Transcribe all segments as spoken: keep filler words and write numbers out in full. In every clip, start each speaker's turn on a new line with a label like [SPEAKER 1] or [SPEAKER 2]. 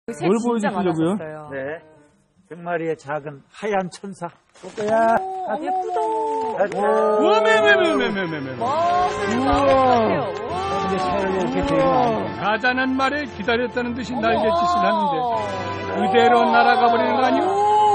[SPEAKER 1] 뭘 보여주시려고요?
[SPEAKER 2] 네. 백마리의 작은 하얀 천사.
[SPEAKER 3] 꼬꼬야.
[SPEAKER 1] 아, 예쁘다.
[SPEAKER 4] 우메메메메메메메.
[SPEAKER 1] 와, 우와.
[SPEAKER 3] 근데 새를 이렇게 되면
[SPEAKER 4] 가자는 말에 기다렸다는 듯이 날갯짓을 하는데 그대로 날아가 버리는 거 아니오?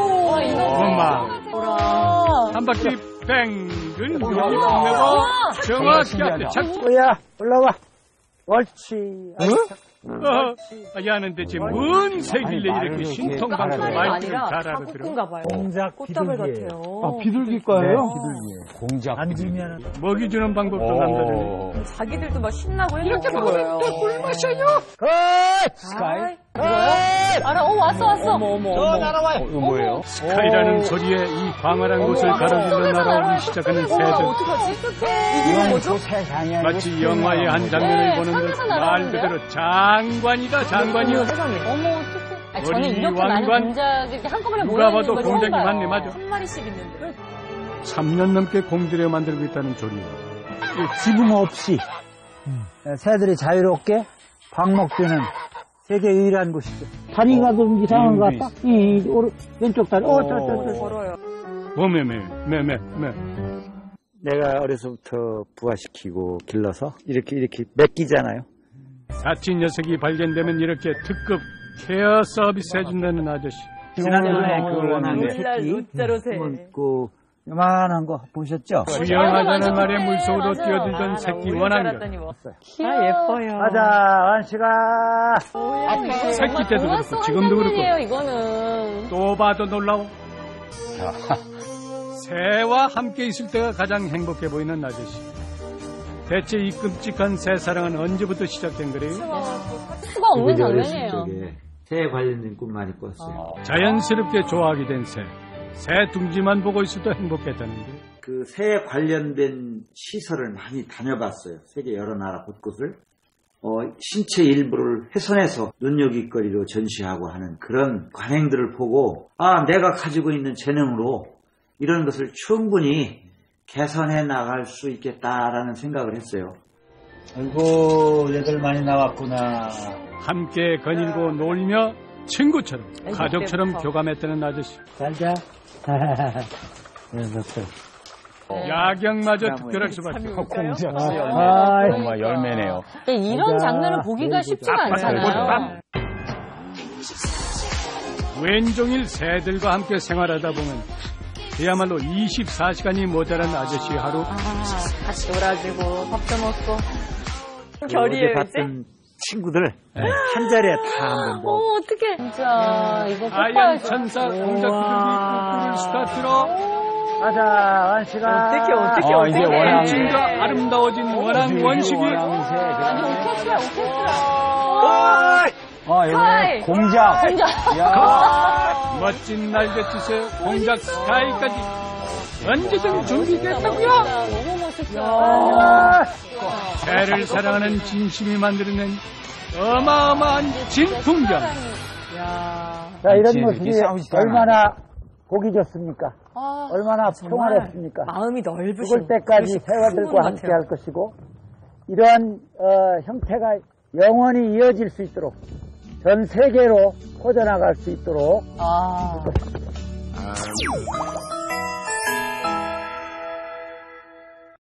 [SPEAKER 4] 엄마. 한 바퀴 뱅글 여기 보내고 정확히 앞에 착.
[SPEAKER 3] 꼬야 올라와. 옳지.
[SPEAKER 4] 어, 야는 대체 뭔 색길래 이렇게 신통방통 말투를 잘 알아들어?
[SPEAKER 1] 봐요.
[SPEAKER 2] 공작
[SPEAKER 1] 꽃다발
[SPEAKER 2] 비둘기예요.
[SPEAKER 1] 같아요.
[SPEAKER 3] 아, 비둘기과예요?
[SPEAKER 2] 네, 비둘기예요.
[SPEAKER 3] 공작.
[SPEAKER 2] 앉으면
[SPEAKER 4] 먹이 주는 방법도 남다르네.
[SPEAKER 1] 자기들도 막 신나고 이렇게
[SPEAKER 4] 먹으면 꿀 마셔요.
[SPEAKER 3] 굿! 스카이.
[SPEAKER 1] 뭐예요? 알아, 어, 왔어, 왔어. 어머, 어머,
[SPEAKER 3] 저 날아와요.
[SPEAKER 4] 이거 뭐예요? 스카이라는 소리에 이 광활한 곳을 가로질러 날아오기 시작하는 새들.
[SPEAKER 1] 어떡하지? 이게 뭐죠?
[SPEAKER 4] 마치 영화의 한 장면을 보는 듯 말 그대로 장관이다, 장관이요.
[SPEAKER 1] 세상에. 어머, 어떡해. 아니, 저는
[SPEAKER 4] 우리
[SPEAKER 1] 이렇게
[SPEAKER 4] 왕관,
[SPEAKER 1] 많은 공작이 이렇게 한꺼번에
[SPEAKER 4] 누가
[SPEAKER 1] 모여있는
[SPEAKER 4] 봐도
[SPEAKER 1] 걸 처음
[SPEAKER 4] 공작이
[SPEAKER 1] 봐요.
[SPEAKER 4] 많네, 맞아.
[SPEAKER 1] 한 마리씩 있는데.
[SPEAKER 4] 삼 년 넘게 공들여 만들고 있다는 조리요.
[SPEAKER 3] 지붕 없이 새들이 자유롭게 밥 먹기는 세계 유일한 곳이죠. 다리가 좀 이상한 것 같다. 이, 이 오른, 왼쪽 다리. 어, 저, 저, 저.
[SPEAKER 1] 걸어요.
[SPEAKER 4] 뭐매매, 매매, 매.
[SPEAKER 2] 내가 어려서부터 부화시키고 길러서 이렇게 이렇게 맡기잖아요.
[SPEAKER 4] 다친 녀석이 발견되면 이렇게 특급 케어 서비스 해준다는 아저씨.
[SPEAKER 2] 지난번에 그걸 하는데
[SPEAKER 1] 오늘날 로짜로새.
[SPEAKER 3] 그 요만한 거 보셨죠?
[SPEAKER 4] 수영하자는 말에 물속으로 뛰어들던 새끼 원한결.
[SPEAKER 1] 아, 예뻐요.
[SPEAKER 3] 가자, 완식아.
[SPEAKER 4] 새끼 때도 그렇고 지금도 그렇고
[SPEAKER 1] 이거는.
[SPEAKER 4] 또 봐도 놀라워. 새와 함께 있을 때가 가장 행복해 보이는 아저씨. 대체 이 끔찍한 새 사랑은 언제부터 시작된 거래요?
[SPEAKER 1] 수가 없는 장면이에요.
[SPEAKER 2] 새에 관련된 꿈 많이 꿨어요.
[SPEAKER 4] 자연스럽게 좋아하게 된 새. 새 둥지만 보고 있어도 행복했다는데.
[SPEAKER 5] 그 새에 관련된 시설을 많이 다녀봤어요. 세계 여러 나라 곳곳을. 어, 신체 일부를 훼손해서 눈요깃거리로 전시하고 하는 그런 관행들을 보고 아, 내가 가지고 있는 재능으로 이런 것을 충분히 개선해 나갈 수 있겠다라는 생각을 했어요.
[SPEAKER 2] 아이고, 얘들 많이 나왔구나.
[SPEAKER 4] 함께 거닐고 놀며 친구처럼 가족처럼
[SPEAKER 1] 때부터.
[SPEAKER 4] 교감했다는 아저씨.
[SPEAKER 3] 잘 자. 녀석들.
[SPEAKER 4] 야경마저 특별할 수밖에.
[SPEAKER 1] 공작.
[SPEAKER 3] 아,
[SPEAKER 6] 정말 열매네요.
[SPEAKER 1] 이런 장면을 보기가 쉽지가 않잖아요.
[SPEAKER 4] 왼종일 새들과 함께 생활하다 보면 그야말로 이십사 시간이 모자란 아저씨 하루.
[SPEAKER 1] 아, 같이 놀아주고 밥도 먹고.
[SPEAKER 2] 어제
[SPEAKER 1] 결이에요, 이제?
[SPEAKER 2] 봤던 친구들 한 자리에 다 한번
[SPEAKER 1] 어,
[SPEAKER 2] 뭐.
[SPEAKER 1] 어떡해. 진짜, 이거
[SPEAKER 4] 하얀
[SPEAKER 1] 끝까지.
[SPEAKER 4] 천사 공작 비둘기 꾸꾸를 스타트로
[SPEAKER 3] 가자, 완식아.
[SPEAKER 1] 어떡해, 어떡해,
[SPEAKER 6] 아,
[SPEAKER 1] 어떡해.
[SPEAKER 6] 이제 원앙.
[SPEAKER 4] 진짜 아름다워진 원앙 원식이.
[SPEAKER 1] 아니, 오케스트라, 오케스트라.
[SPEAKER 6] 아,
[SPEAKER 1] 스카이.
[SPEAKER 6] 여기 공작.
[SPEAKER 1] 공작.
[SPEAKER 6] 야.
[SPEAKER 4] 멋진 날갯짓에 공작 스카이까지 언제든 준비됐다고요.
[SPEAKER 1] 너무 멋있어.
[SPEAKER 4] 새를 사랑하는 진심이 만들어낸 어마어마한 진풍경.
[SPEAKER 3] 자, 이런
[SPEAKER 6] 같이
[SPEAKER 3] 모습이
[SPEAKER 6] 이렇게 싸우시잖아.
[SPEAKER 3] 얼마나 보기 좋습니까?
[SPEAKER 1] 아,
[SPEAKER 3] 얼마나
[SPEAKER 1] 정말
[SPEAKER 3] 평화롭습니까?
[SPEAKER 1] 마음이 넓으신
[SPEAKER 3] 죽을 때까지 새와들과 함께 할 것이고, 이러한 어, 형태가 영원히 이어질 수 있도록 전 세계로 퍼져나갈 수 있도록
[SPEAKER 1] 아.
[SPEAKER 3] 할 것입니다.